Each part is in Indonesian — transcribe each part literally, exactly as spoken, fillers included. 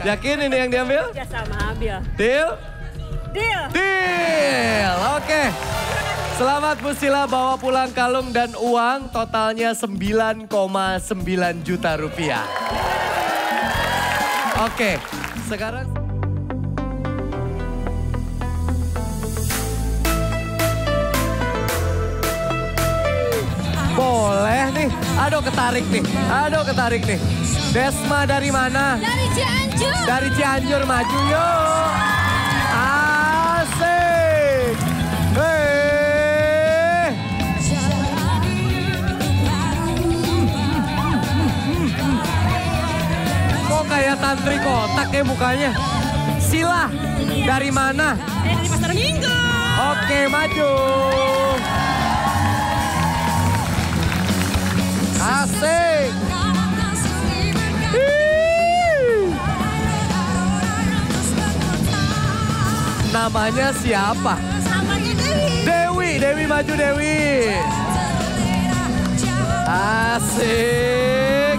Yakin ini yang diambil? Ya sama, ambil. Deal? Deal. Deal, oke. Selamat Musila bawa pulang kalung dan uang totalnya sembilan koma sembilan juta rupiah. Oke, sekarang... Boleh nih, aduh ketarik nih, aduh ketarik nih. Desma dari mana? Dari Cianjur. Dari Cianjur, maju yuk. Asik. Hei. Kok kayak tantri kotak ya mukanya? Sila, dari mana? Eh, dari Pasar Minggu. Oke, maju. Asik. Hii. Namanya siapa? Namanya Dewi. Dewi, Dewi maju Dewi. Asik.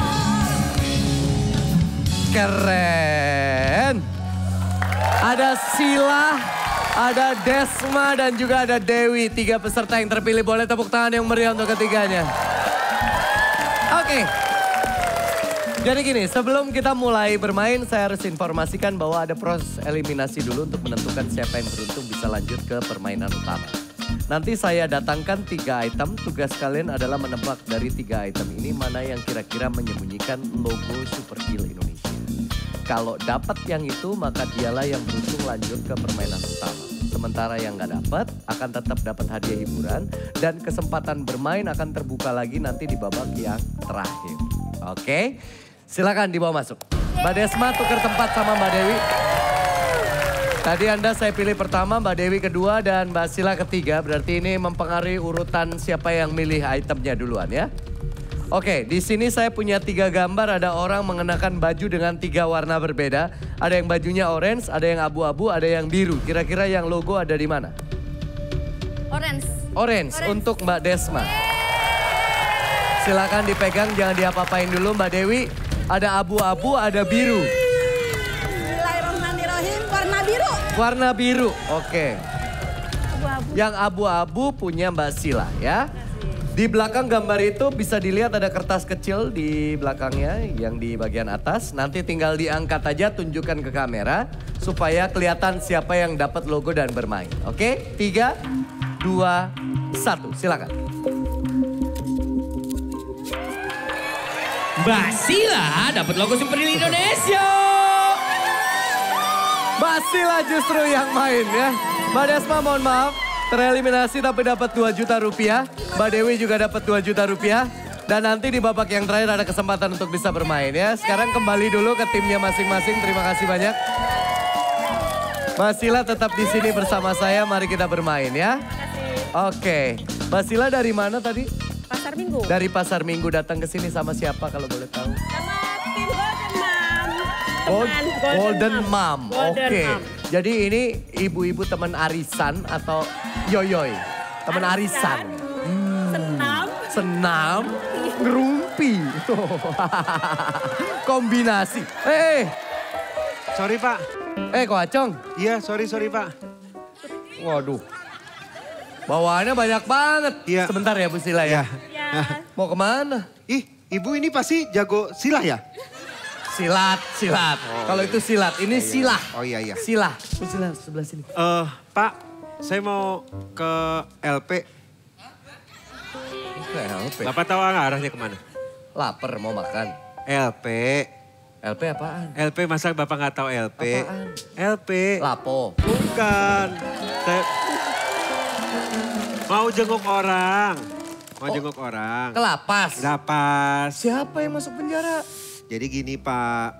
Keren. Ada Sila, ada Desma dan juga ada Dewi. Tiga peserta yang terpilih, boleh tepuk tangan yang meriah untuk ketiganya. Oke, jadi gini, sebelum kita mulai bermain, saya harus informasikan bahwa ada proses eliminasi dulu untuk menentukan siapa yang beruntung bisa lanjut ke permainan utama. Nanti saya datangkan tiga item, tugas kalian adalah menebak dari tiga item ini mana yang kira-kira menyembunyikan logo Super Deal Indonesia. Kalau dapat yang itu, maka dialah yang beruntung lanjut ke permainan utama. Sementara yang nggak dapat akan tetap dapat hadiah hiburan dan kesempatan bermain akan terbuka lagi nanti di babak yang terakhir. Oke, silakan dibawa masuk. Mbak Desma tukar tempat sama Mbak Dewi. Tadi Anda saya pilih pertama, Mbak Dewi kedua dan Mbak Sila ketiga. Berarti ini mempengaruhi urutan siapa yang milih itemnya duluan ya. Oke, di sini saya punya tiga gambar, ada orang mengenakan baju dengan tiga warna berbeda. Ada yang bajunya orange, ada yang abu-abu, ada yang biru. Kira-kira yang logo ada di mana? Orange. Orange, orange untuk Mbak Desma. Silakan dipegang, jangan diapa-apain dulu Mbak Dewi. Ada abu-abu, ada biru. Bismillahirrahmanirrahim, warna biru. Warna biru, oke. Abu-abu. Yang abu-abu punya Mbak Sila ya. Di belakang gambar itu bisa dilihat ada kertas kecil di belakangnya yang di bagian atas. Nanti tinggal diangkat aja, tunjukkan ke kamera supaya kelihatan siapa yang dapat logo dan bermain. Oke, tiga, dua, satu, silakan. Mbak Sila dapat logo Super Deal Indonesia. Mbak Sila justru yang main ya. Mbak Desma mohon maaf. Tereliminasi tapi dapat dua juta rupiah. Mbak Dewi juga dapat dua juta rupiah. Dan nanti di babak yang terakhir ada kesempatan untuk bisa bermain ya. Sekarang kembali dulu ke timnya masing-masing. Terima kasih banyak. Mbak Sila tetap di sini bersama saya. Mari kita bermain ya. Oke. Mbak Sila dari mana tadi? Pasar Minggu. Dari Pasar Minggu datang ke sini sama siapa kalau boleh tahu? Sama tim Golden Mom. Gold- Teman Golden Mom. Golden Oke. Mom. Jadi ini ibu-ibu teman arisan atau yoyoy? Teman arisan. Senam. Senam, ngerumpi. Kombinasi. Eh, Sorry Pak. eh kok Acong? Iya sorry sorry Pak. Waduh. Bawaannya banyak banget. Iya. Sebentar ya Bu Sila ya. Ya. Mau kemana? Ih ibu ini pasti jago silah ya? Silat, silat. Kalau itu silat, ini silah. Oh iya iya. Silah. Bu Sila sebelah sini. Eh Pak, saya mau ke L P. Ke L P. Bapak tahu nggak arahnya kemana? Lapar mau makan. L P. L P apaan? L P masa Bapak nggak tahu L P? Apaan? L P. Lapo. Bukan. Saya mau jenguk orang. Mau Oh. jenguk orang. Ke lapas. Lapas. Siapa yang masuk penjara? Jadi gini Pak.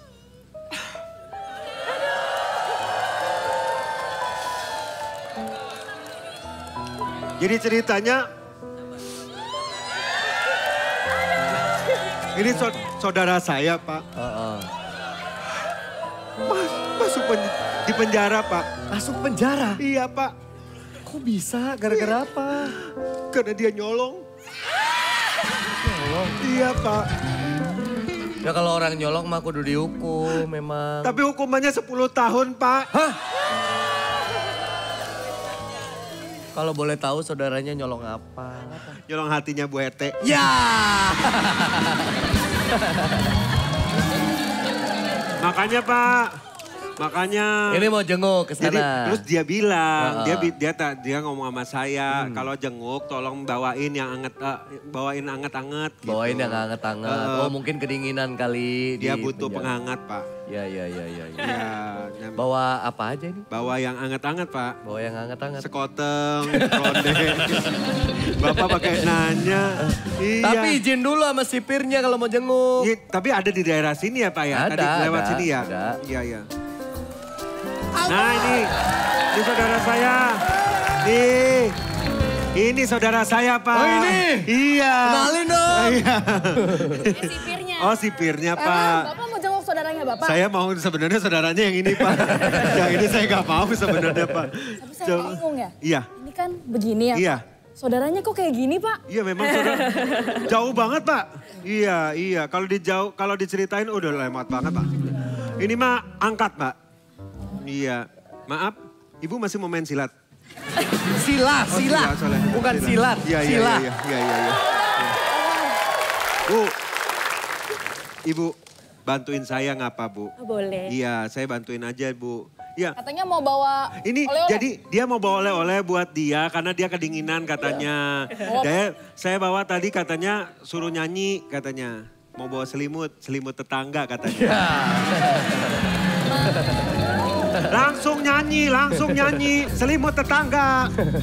Jadi ceritanya ini so- saudara saya Pak. Heeh. Mas, masuk pen- di penjara Pak. Masuk penjara? Iya Pak. Kok bisa? Gara-gara apa? Karena dia nyolong. Nyolong? Iya Pak. Ya kalau orang nyolong mah kudu dihukum memang. Tapi hukumannya sepuluh tahun, Pak. Hah? Kalau boleh tahu saudaranya nyolong apa? Nyolong hatinya Bu R T. Ya. Makanya, Pak. Makanya. Ini mau jenguk ke sana. Jadi terus dia bilang, Uh-uh. dia bi- dia ta- dia ngomong sama saya, Hmm. kalau jenguk tolong bawain yang anget, uh, bawain anget-anget. Bawain gitu. yang hangat-hangat. Uh, Oh mungkin kedinginan kali. Dia di butuh penjara. penghangat, Pak. Ya, ya, ya, ya. ya. Ya, nah, Bawa apa aja ini? bawa yang anget-anget, Pak. Bawa yang hangat-hangat. Sekoteng, ronde. Bapak pakai nanya. Iya. Tapi izin dulu sama sipirnya kalau mau jenguk. Iya, tapi ada di daerah sini ya, Pak ya? Ada, Tadi lewat ada, sini ya? ada. Iya, iya. Nah ini, ini saudara saya. Nih, ini saudara saya, Pak. Oh, ini? Iya. Kenalin dong. Iya. Ini sipirnya. Oh sipirnya, Emang Pak. Bapak mau jenguk saudaranya Bapak? Saya mau sebenarnya saudaranya yang ini, Pak. Yang ini saya nggak mau sebenarnya, Pak. Tapi saya Coba. bingung ya. Iya, Ini kan begini ya. iya. Saudaranya kok kayak gini Pak? Iya memang saudara. Jauh banget, Pak. Iya, iya. Kalau dijauh, kalau diceritain udah lewat banget, Pak. Ini mah angkat, Pak. Iya. Maaf, Ibu masih mau main silat? Sila, Oh, sila. soalnya. Bukan silat, Iya, iya, sila. iya, iya, iya, iya. Bu, Ibu bantuin saya ngapa, Bu? Oh, boleh. Iya, saya bantuin aja, Bu. Iya. Katanya mau bawa Ini oleh-oleh. jadi dia mau bawa oleh-oleh buat dia karena dia kedinginan katanya. Oh. Saya, saya bawa tadi katanya suruh nyanyi katanya. Mau bawa selimut, selimut tetangga katanya. Ya. Langsung nyanyi, langsung nyanyi, selimut tetangga.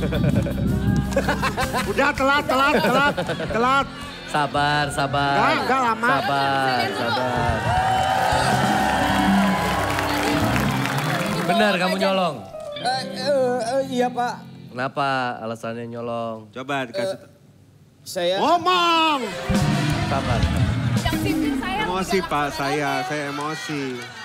Udah telat, telat, telat, telat. Sabar, sabar. Enggak, enggak lama. Sabar, sabar. Benar kamu nyolong. Eh, eh, eh, iya Pak, Kenapa alasannya nyolong? Coba dikasih. saya Ngomong! Sabar. Yang sipir saya. Emosi Pak, saya, saya emosi.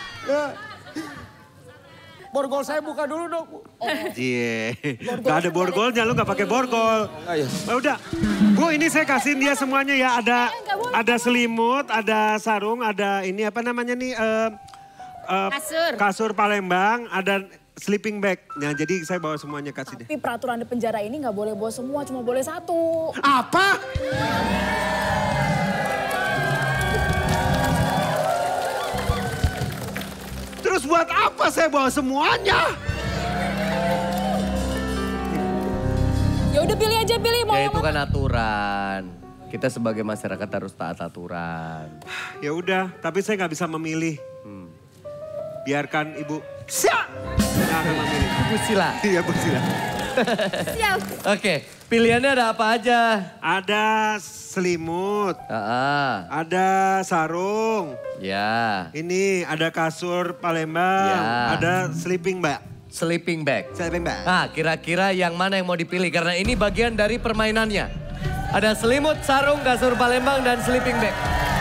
borgol saya buka dulu dong. Bu. Iya, gak ada borgolnya, lu gak pakai borgol. Oh, iya. Nah, udah, Bu ini saya kasihin dia semuanya ya. Ada ada selimut, ada sarung, ada ini apa namanya nih? eh, eh, Kasur. Kasur Palembang, ada sleeping bag. Nah jadi saya bawa semuanya kasih dia. Tapi peraturan di penjara ini nggak boleh bawa semua, cuma boleh satu. Apa? Terus buat apa saya bawa semuanya? Ya udah pilih aja, pilih mau Ya yang itu mana. kan aturan. Kita sebagai masyarakat harus taat aturan. Ya udah, tapi saya nggak bisa memilih. Hmm. Biarkan ibu. Siap. Saya akan memilih. Bu Sila. Iya Bu Sila. Siap. Oke, pilihannya ada apa aja? Ada selimut, Ah, ada sarung, ya. ini ada kasur Palembang, Ya. ada sleeping bag. Sleeping bag. Sleeping bag. Nah, kira-kira yang mana yang mau dipilih? Karena ini bagian dari permainannya. Ada selimut, sarung, kasur Palembang, dan sleeping bag.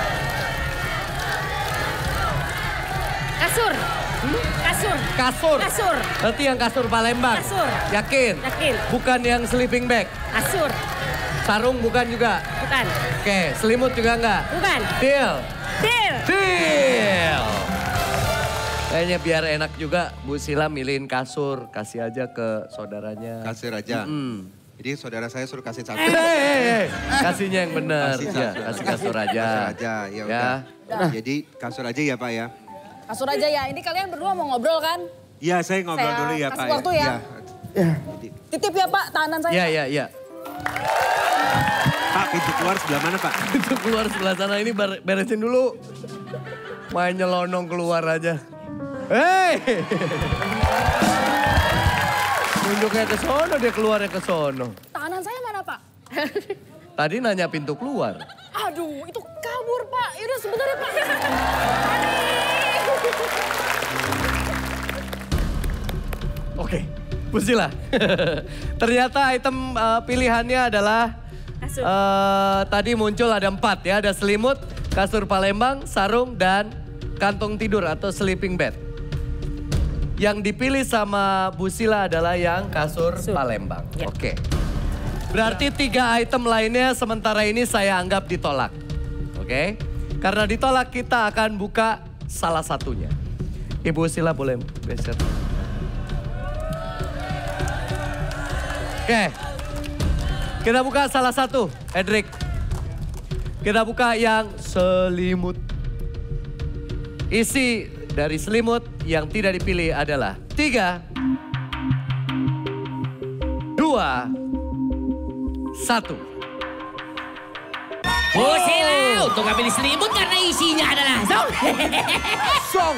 Kasur. Kasur. Kasur. Kasur. Berarti yang kasur Palembang. Kasur. Yakin? Yakin. Bukan yang sleeping bag. Kasur. Sarung bukan juga. Bukan. Oke, selimut juga enggak. Bukan. Deal. Deal. Deal. Kayaknya biar enak juga Bu Sila milihin kasur. Kasih aja ke saudaranya. Kasir aja. Hmm. Jadi saudara saya suruh kasih satu. Hei, hei, hei. Kasihnya yang benar. Kasih Ya, kasur. kasih kasur aja. Kasur aja, ya udah. Jadi kasur aja ya Pak ya. Kasur aja ya. Ini kalian berdua mau ngobrol kan? Iya saya ngobrol Saya dulu ya kasih Pak waktu ya. Iya. Titip ya Pak, tahanan saya. Iya, iya, iya. Pak pintu keluar sebelah mana Pak? Itu keluar sebelah sana ini ber- beresin dulu. Main nyelonong keluar aja. Hei! Tunjuknya ke sono, dia keluarnya ke sono. Tahanan saya mana Pak? Tadi nanya pintu keluar. Aduh, itu kabur Pak. Yaudah sebentar ya Pak. Oke, Bu Sila. Ternyata item uh, pilihannya adalah Kasur. uh, tadi muncul ada empat ya. Ada selimut, kasur Palembang, sarung, dan kantong tidur atau sleeping bed. Yang dipilih sama Bu Sila adalah yang kasur Palembang. Ya. Oke. Berarti tiga item lainnya sementara ini saya anggap ditolak. Oke. Karena ditolak kita akan buka salah satunya. Ibu Sila boleh geser. Oke. Kita buka salah satu, Edric. Kita buka yang selimut. Isi dari selimut yang tidak dipilih adalah tiga, dua, satu. Bu Sila untuk ambil selimut karena isinya adalah Zong. Song.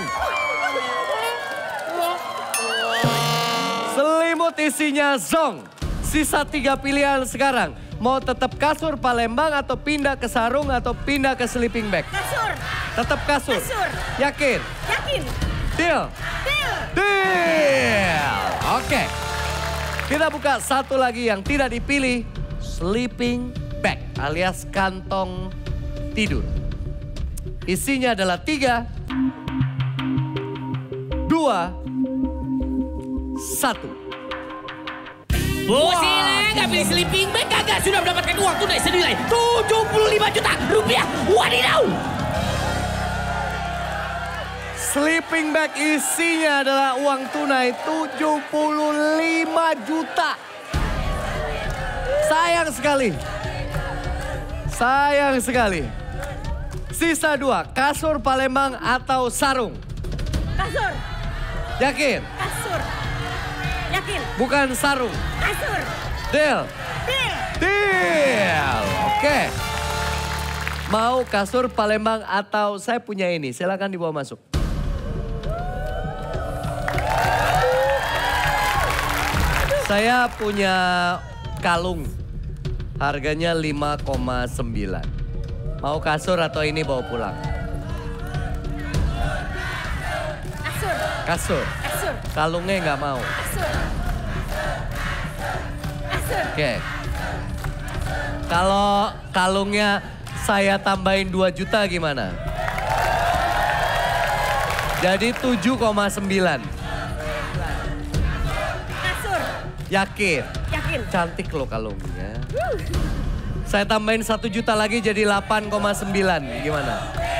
Selimut isinya Zong. Sisa tiga pilihan sekarang. Mau tetap kasur Palembang atau pindah ke sarung atau pindah ke sleeping bag? Kasur. Tetap kasur. Kasur. Yakin? Yakin. Deal? Deal. Deal. Oke. Kita buka satu lagi yang tidak dipilih. Sleeping bag alias kantong tidur. Isinya adalah tiga, dua, satu. Bu Sila ngambil sleeping bag kagak sudah mendapatkan uang tunai senilai tujuh puluh lima juta rupiah. Wadidaw. Sleeping bag isinya adalah uang tunai tujuh puluh lima juta. Sayang sekali. Sayang sekali. Sisa dua, kasur Palembang atau sarung? Kasur. Yakin? Kasur. Yakin. Bukan sarung. Kasur. Deal? Deal. Deal. Oke. Mau kasur Palembang atau saya punya ini? Silakan dibawa masuk. Saya punya kalung. Harganya lima koma sembilan. Mau kasur atau ini bawa pulang? Kasur. Kasur. Kasur. Kalungnya nggak mau. Kasur. Kasur. Oke. Kalau kalungnya saya tambahin dua juta gimana? Jadi tujuh koma sembilan. Kasur. Yakin? Yakin. Cantik loh kalungnya. Saya tambahin satu juta lagi jadi delapan koma sembilan. Gimana?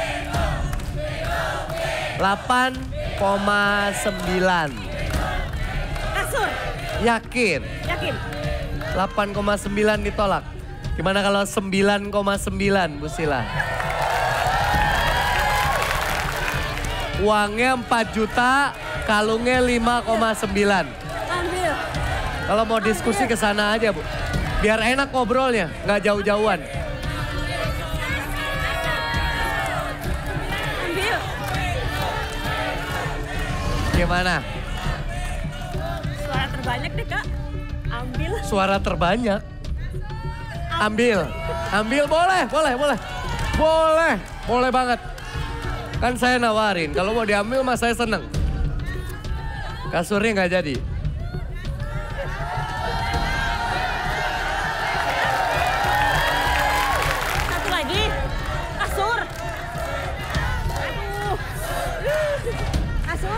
delapan koma sembilan. Kasur. Yakin? Yakin. delapan koma sembilan ditolak. Gimana kalau sembilan koma sembilan, Bu Sila? Uangnya empat juta, kalungnya lima koma sembilan. Ambil. Kalau mau diskusi ke sana aja, Bu. Biar enak ngobrolnya, nggak jauh-jauhan. Ambil. Gimana? Suara terbanyak deh, Kak. Ambil. Suara terbanyak. Ambil. Ambil boleh, boleh, boleh. Boleh, boleh banget. Kan saya nawarin, kalau mau diambil mah saya seneng. Kasurnya nggak jadi. Satu lagi. Kasur. Aduh. Kasur.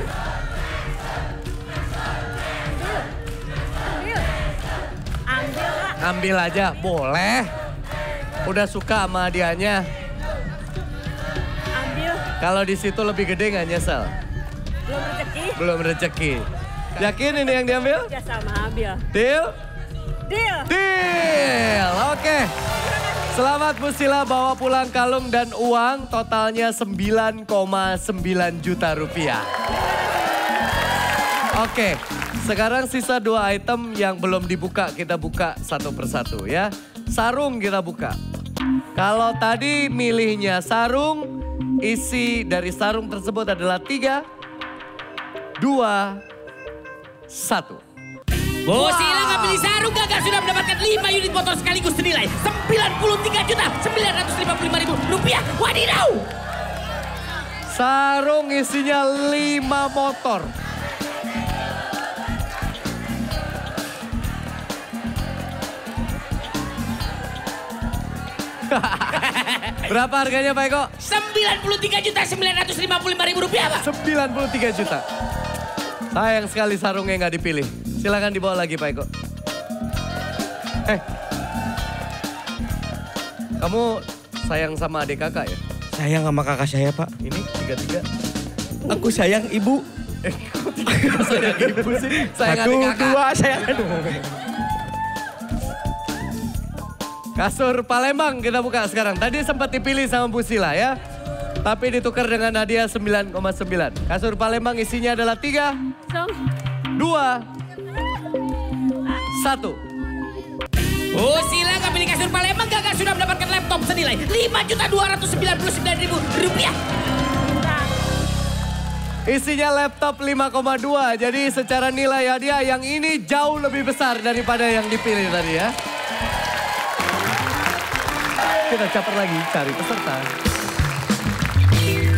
Ambil. Ambil, Kak. Ambil aja, boleh. Udah suka sama hadiahnya. Ambil. Kalau di situ lebih gede nggak nyesel? Belum rezeki. Belum rezeki. Yakin ini yang diambil? Ya sama ambil. Deal? Deal. Deal. Oke. Selamat Bu Sila bawa pulang kalung dan uang totalnya sembilan koma sembilan juta rupiah. Oke, sekarang sisa dua item yang belum dibuka, kita buka satu persatu ya. Sarung kita buka. Kalau tadi milihnya sarung, isi dari sarung tersebut adalah tiga, dua, satu. Bu Sila ngambil sarung gagal sudah mendapatkan lima unit motor sekaligus senilai sembilan puluh tiga juta sembilan ratus lima puluh lima ribu rupiah. Wadidaw! Sarung isinya lima motor. Berapa harganya Pak Eko? sembilan puluh tiga juta sembilan ratus lima puluh lima ribu rupiah, Pak. sembilan puluh tiga juta. Sayang sekali sarungnya nggak dipilih. Silakan dibawa lagi Pak Eko. Eh, kamu sayang sama adik kakak ya? Sayang sama kakak saya, Pak. Ini tiga-tiga. Aku sayang ibu. Eh, kok tiga sayang ibu sih? Sayang Satu, adik kakak. dua, sayang aduh. Kasur Palembang kita buka sekarang. Tadi sempat dipilih sama Bu Sila ya. Tapi ditukar dengan hadiah sembilan koma sembilan. Kasur Palembang isinya adalah tiga, dua, satu. Oh silakan pilih kasur Palembang, Gaga sudah mendapatkan laptop senilai lima juta dua ratus sembilan puluh sembilan ribu rupiah. Isinya laptop lima koma dua. Jadi secara nilai hadiah yang ini jauh lebih besar daripada yang dipilih tadi ya. Kita caper lagi cari peserta.